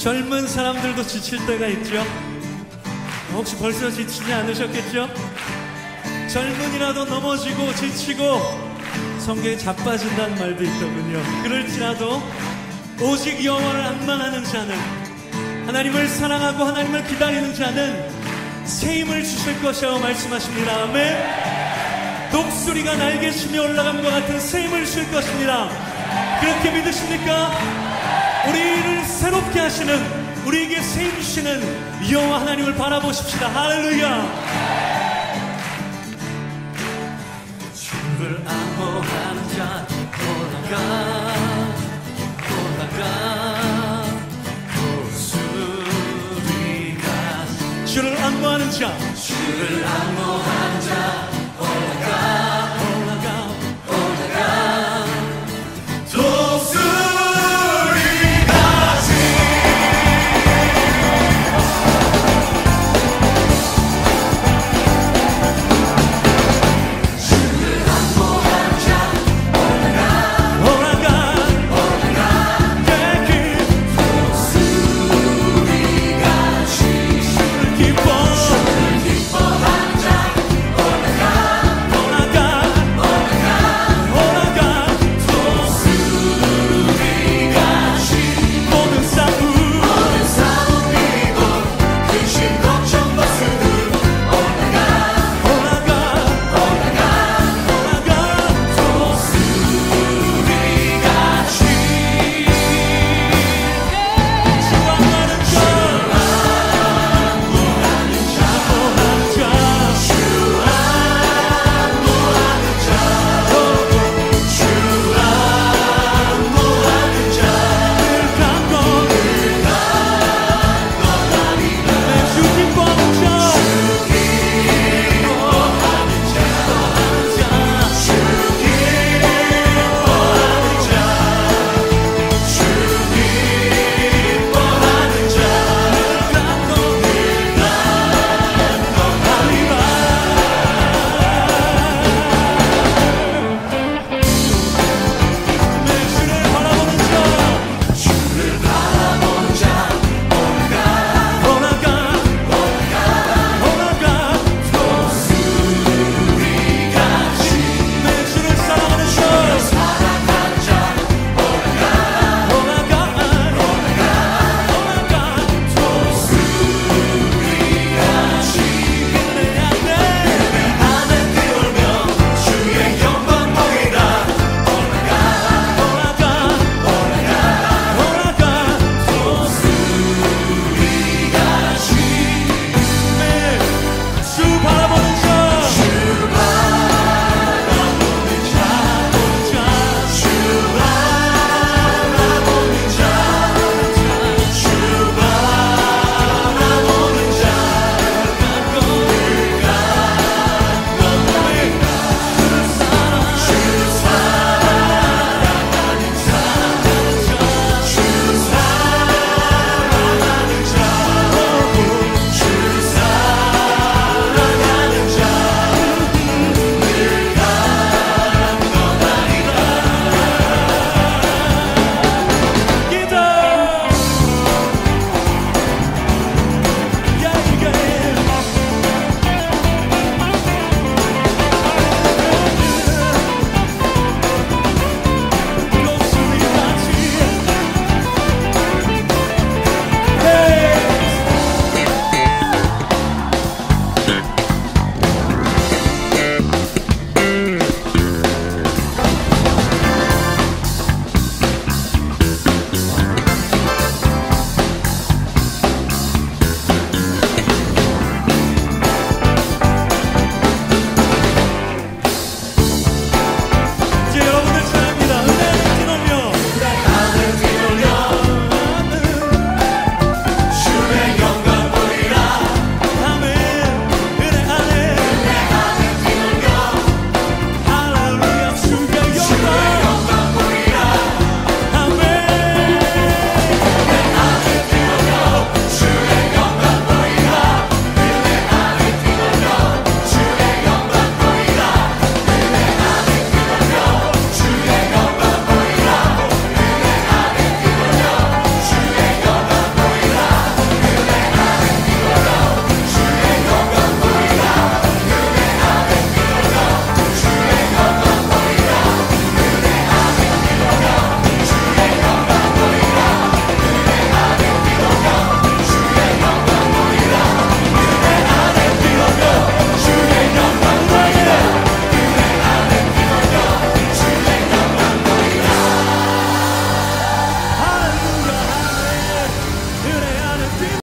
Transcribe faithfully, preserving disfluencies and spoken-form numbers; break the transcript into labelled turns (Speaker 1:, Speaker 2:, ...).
Speaker 1: 젊은 사람들도 지칠 때가 있죠. 혹시 벌써 지치지 않으셨겠죠? 젊은이라도 넘어지고 지치고 성경에 자빠진다는 말도 있더군요. 그럴지라도 오직 여호와를 앙망하는 자는, 하나님을 사랑하고 하나님을 기다리는 자는 새 힘을 주실 것이라고 말씀하십니다. 아멘. 독수리가 날개 치며 올라감과 같은 새 힘을 주실 것입니다. 그렇게 믿으십니까? 우리를 새롭게 하시는, 우리에게 새 힘 주시는 여호와 하나님을 바라보십시다. 할렐루야. 주를 암호하는 자 올라가 올라가 독수리가, 주를 암호하는 자, 주를 암호하는